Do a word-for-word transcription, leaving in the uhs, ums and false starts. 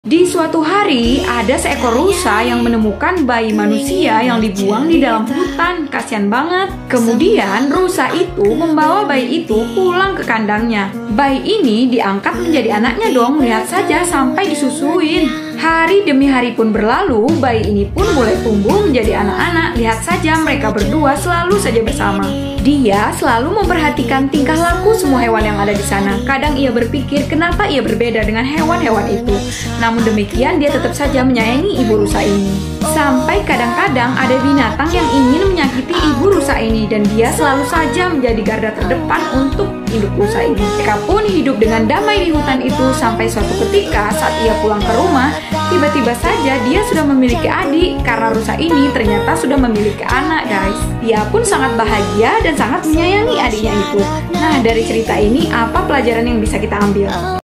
Di suatu hari, ada seekor rusa yang menemukan bayi manusia yang dibuang di dalam hutan. Kasian banget. Kemudian, rusa itu membawa bayi itu pulang ke kandangnya. Bayi ini diangkat menjadi anaknya dong. Lihat saja sampai disusuin. Hari demi hari pun berlalu, bayi ini pun mulai tumbuh menjadi anak-anak. Lihat saja mereka berdua selalu saja bersama. Dia selalu memperhatikan tingkah laku semua hewan yang ada di sana. Kadang ia berpikir kenapa ia berbeda dengan hewan-hewan itu. Namun demikian dia tetap saja menyayangi ibu rusa ini. Sampai kadang-kadang ada binatang yang ingin menyakiti ibu rusa ini dan dia selalu saja menjadi garda terdepan untuk induk rusa ini. Mereka pun hidup dengan damai di hutan itu sampai suatu ketika saat ia pulang ke rumah, tiba-tiba saja dia sudah memiliki adik karena rusa ini ternyata sudah memiliki anak, guys. Dia pun sangat bahagia dan sangat menyayangi adiknya itu. Nah, dari cerita ini apa pelajaran yang bisa kita ambil?